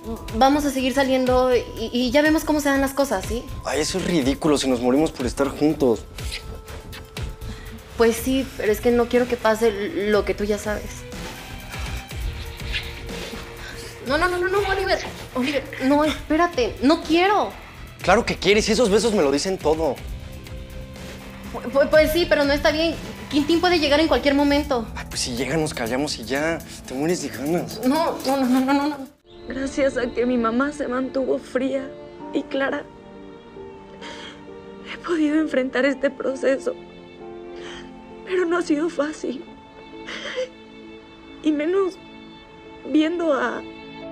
Vamos a seguir saliendo y ya vemos cómo se dan las cosas, ¿sí? Ay, eso es ridículo si nos morimos por estar juntos. Pues sí, pero es que no quiero que pase lo que tú ya sabes. No, Oliver. Oliver, no, espérate, no quiero. Claro que quieres, y esos besos me lo dicen todo. Pues sí, pero no está bien. Quintín puede llegar en cualquier momento. Ay, pues si llega nos callamos y ya. Te mueres de ganas. No. Gracias a que mi mamá se mantuvo fría y clara, he podido enfrentar este proceso. Pero no ha sido fácil. Y menos viendo a...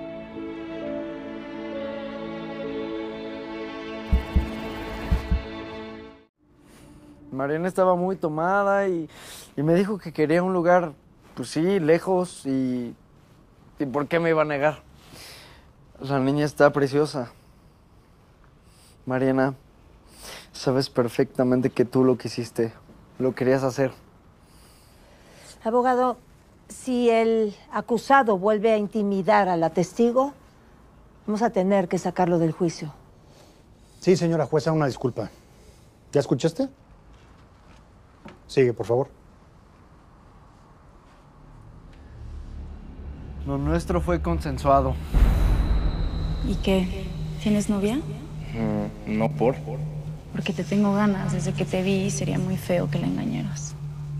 Mariana estaba muy tomada y me dijo que quería un lugar, pues sí, lejos y ¿por qué me iba a negar? La niña está preciosa. Mariana, sabes perfectamente que tú lo quisiste, lo querías hacer. Abogado, si el acusado vuelve a intimidar a la testigo, vamos a tener que sacarlo del juicio. Sí, señora jueza, una disculpa. ¿Ya escuchaste? Sigue, por favor. Lo nuestro fue consensuado. ¿Y qué? ¿Tienes novia? No por. Porque te tengo ganas. Desde que te vi, sería muy feo que la engañaras.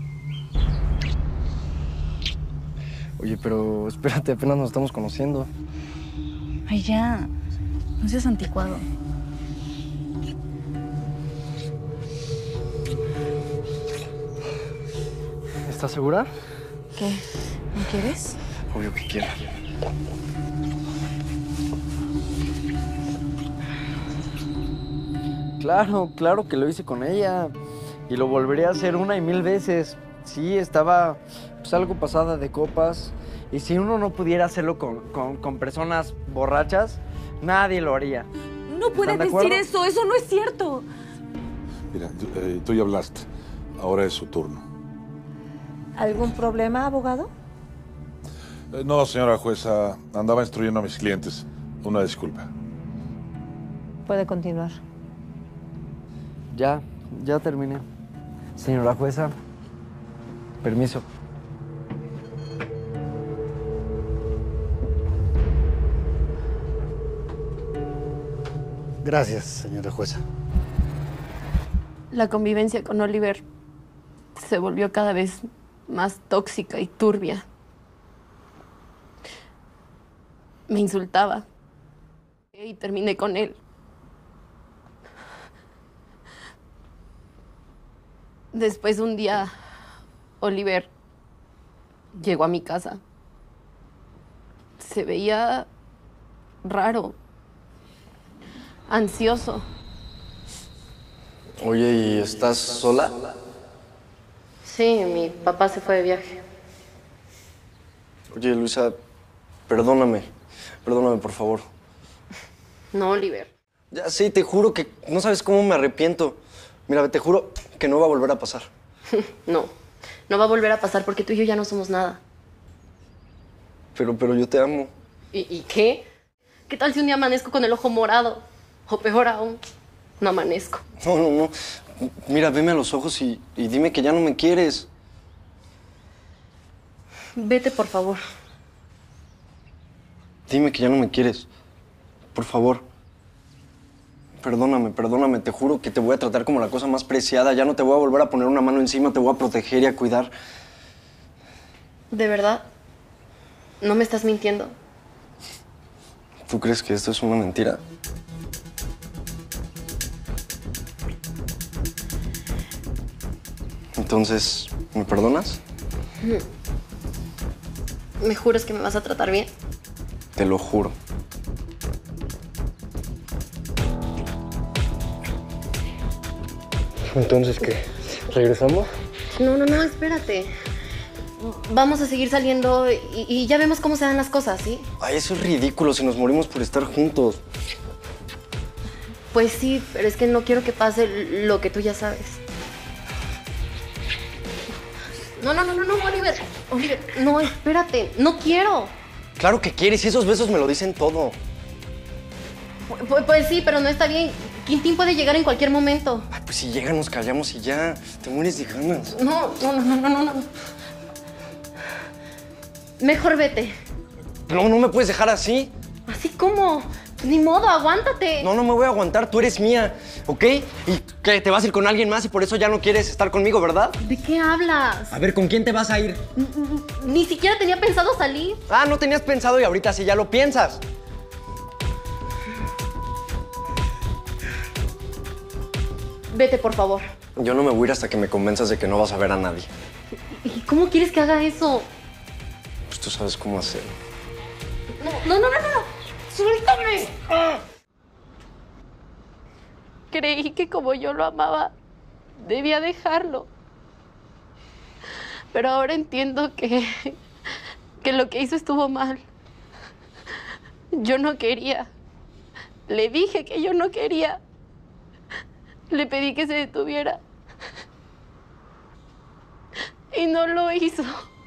Oye, pero espérate, apenas nos estamos conociendo. Ay, ya. No seas anticuado. ¿Estás segura? ¿Qué? ¿No quieres? Obvio que quiero. Claro que lo hice con ella. Y lo volvería a hacer 1 y 1000 veces. Sí, estaba pues, algo pasada de copas. Y si uno no pudiera hacerlo con personas borrachas, nadie lo haría. No puedes decir eso, eso no es cierto. Mira, tú ya hablaste. Ahora es su turno. ¿Algún problema, abogado? No, señora jueza. Andaba instruyendo a mis clientes. Una disculpa. Puede continuar. Ya terminé. Señora jueza, permiso. Gracias, señora jueza. La convivencia con Oliver se volvió cada vez más tóxica y turbia. Me insultaba y terminé con él. Después un día, Oliver llegó a mi casa. Se veía raro, ansioso. Oye, ¿y estás sola? Sí, mi papá se fue de viaje. Oye, Luisa, perdóname. Perdóname, por favor. No, Oliver. Ya sí, te juro que no sabes cómo me arrepiento. Mira, te juro que no va a volver a pasar. No va a volver a pasar porque tú y yo ya no somos nada. Pero yo te amo. ¿Y qué? ¿Qué tal si un día amanezco con el ojo morado? O peor aún, no amanezco. No. Mira, veme a los ojos y dime que ya no me quieres. Vete, por favor. Dime que ya no me quieres. Por favor. Perdóname. Te juro que te voy a tratar como la cosa más preciada. Ya no te voy a volver a poner una mano encima. Te voy a proteger y a cuidar. ¿De verdad? ¿No me estás mintiendo? ¿Tú crees que esto es una mentira? Entonces, ¿me perdonas? ¿Me juras que me vas a tratar bien? Te lo juro. Entonces, ¿qué? ¿Regresamos? No, espérate. Vamos a seguir saliendo y ya vemos cómo se dan las cosas, ¿sí? Ay, eso es ridículo si nos morimos por estar juntos. Pues sí, pero es que no quiero que pase lo que tú ya sabes. No, Oliver. Oliver, no, espérate, no quiero. Claro que quieres, y esos besos me lo dicen todo. Pues sí, pero no está bien. Quintín puede llegar en cualquier momento. Ay, pues si llega, nos callamos y ya. Te mueres de ganas. No. Mejor vete. No me puedes dejar así. ¿Así cómo? Ni modo, aguántate. No me voy a aguantar. Tú eres mía, ¿ok? ¿Y qué? ¿Te vas a ir con alguien más y por eso ya no quieres estar conmigo, verdad? ¿De qué hablas? A ver, ¿con quién te vas a ir? Ni siquiera tenía pensado salir. Ah, no tenías pensado y ahorita sí ya lo piensas. Vete, por favor. Yo no me voy a ir hasta que me convenzas de que no vas a ver a nadie. ¿Y cómo quieres que haga eso? Pues tú sabes cómo hacerlo. No. ¡Suéltame! Creí que como yo lo amaba, debía dejarlo. Pero ahora entiendo que lo que hizo estuvo mal. Yo no quería. Le dije que yo no quería. Le pedí que se detuviera. Y no lo hizo.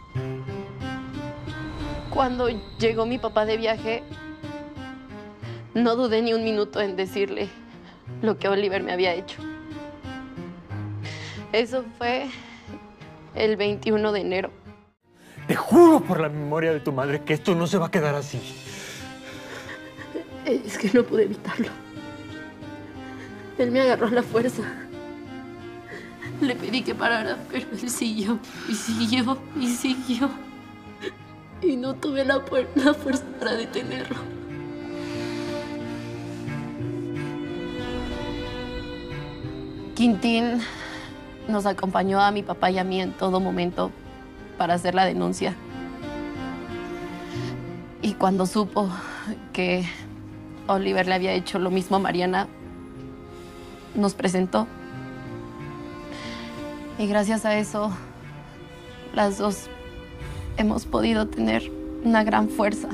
Cuando llegó mi papá de viaje, no dudé ni un minuto en decirle lo que Oliver me había hecho. Eso fue el 21 de enero. Te juro por la memoria de tu madre que esto no se va a quedar así. Es que no pude evitarlo. Él me agarró a la fuerza. Le pedí que parara, pero él siguió, y siguió, y siguió. Y no tuve la fuerza para detenerlo. Quintín nos acompañó a mi papá y a mí en todo momento para hacer la denuncia. Y cuando supo que Oliver le había hecho lo mismo a Mariana, nos presentó. Y gracias a eso, las dos hemos podido tener una gran fuerza.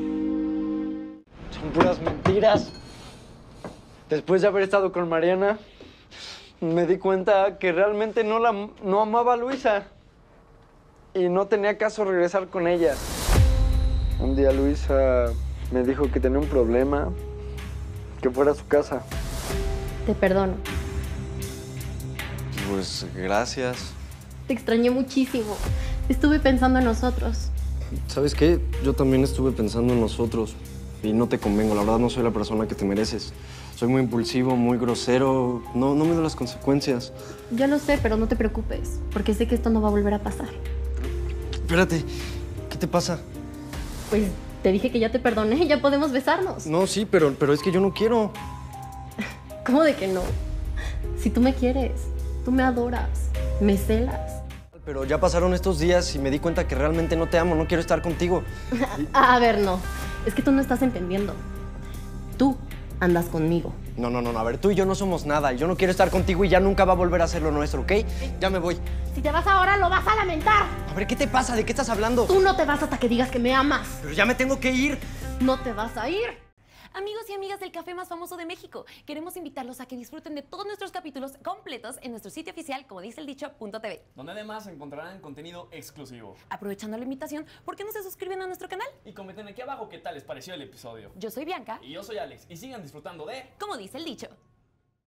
Son puras mentiras. Después de haber estado con Mariana, me di cuenta que realmente no amaba a Luisa. Y no tenía caso regresar con ella. Un día Luisa me dijo que tenía un problema, que fuera a su casa. Te perdono. Pues gracias. Te extrañé muchísimo. Estuve pensando en nosotros. ¿Sabes qué? Yo también estuve pensando en nosotros. Y no te convengo, la verdad no soy la persona que te mereces. Soy muy impulsivo, muy grosero. No mido las consecuencias. Yo lo sé, pero no te preocupes, porque sé que esto no va a volver a pasar. Espérate, ¿qué te pasa? Pues te dije que ya te perdoné, ya podemos besarnos. No, sí, pero es que yo no quiero. ¿Cómo de que no? Si tú me quieres, tú me adoras, me celas. Pero ya pasaron estos días y me di cuenta que realmente no te amo, no quiero estar contigo. A ver, no. Es que tú no estás entendiendo. Tú andas conmigo. No. A ver, tú y yo no somos nada. Yo no quiero estar contigo y ya nunca va a volver a ser lo nuestro, ¿ok? Ya me voy. Si te vas ahora, lo vas a lamentar. A ver, ¿qué te pasa? ¿De qué estás hablando? Tú no te vas hasta que digas que me amas. Pero ya me tengo que ir. No te vas a ir. Amigos y amigas del café más famoso de México, queremos invitarlos a que disfruten de todos nuestros capítulos completos en nuestro sitio oficial, como dice el dicho.tv. Donde además encontrarán contenido exclusivo. Aprovechando la invitación, ¿por qué no se suscriben a nuestro canal? Y comenten aquí abajo qué tal les pareció el episodio. Yo soy Bianca. Y yo soy Alex. Y sigan disfrutando de... Como dice el dicho.